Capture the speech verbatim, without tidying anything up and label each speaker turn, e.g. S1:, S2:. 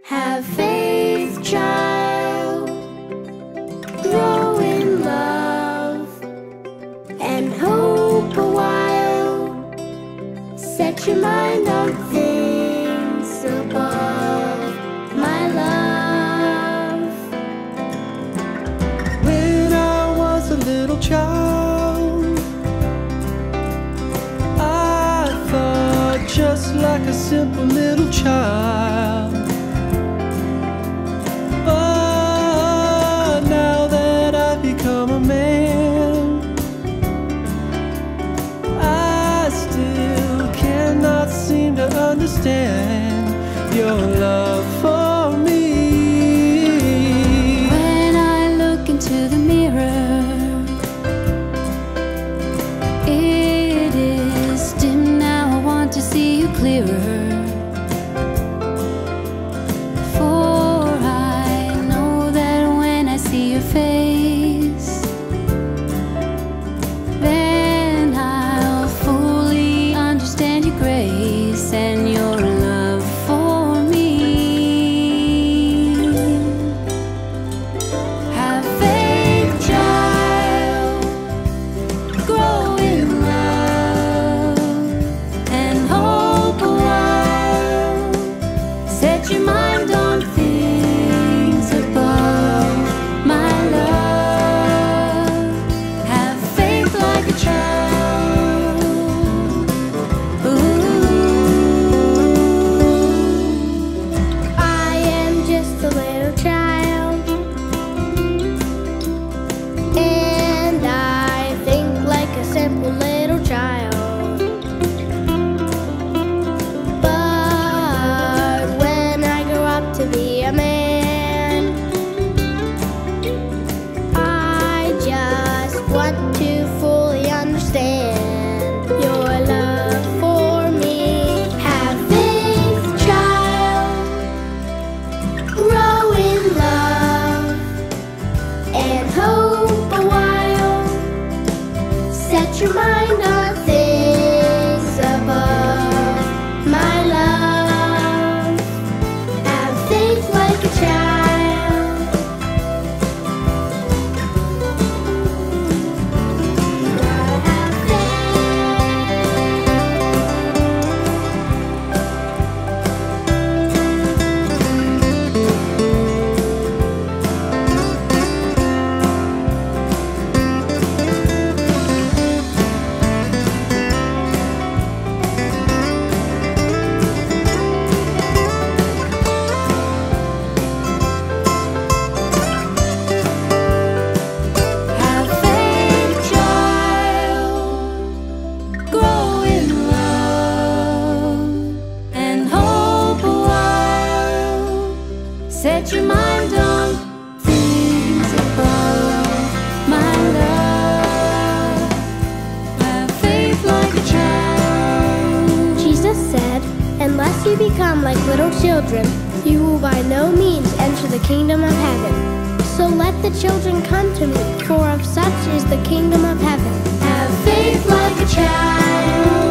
S1: Have faith, child, grow in love, and hope a while. Set your mind on things above, my love.
S2: When I was a little child, I thought just like a simple little child. But now that I've become a man, I still cannot seem to understand your love for me.
S3: When I look into the mirror, it is dim now, I want to see you clearer. For I know that when I see your face, then I'll fully understand your grace and your love for me. Have faith, child, grow in love, and hope a while. Set your mind on things above, my love. Have faith like a child. Ooh.
S1: I am just a little child, and I think like a simple little child. But when I grow up to be a man, I just want to fully understand your love for me. Have faith, child, grow in love, and hope a while. Set your mind on things above, my love. Have faith like a child. Have
S3: Have faith, child, grow in love, and hope a while. Set your mind on things above, my love. Have faith like a child.
S1: Jesus said, "Unless you become like little children, you will by no means enter the kingdom of heaven. So let the children come to me, for of such is the kingdom of heaven." Have faith like a child.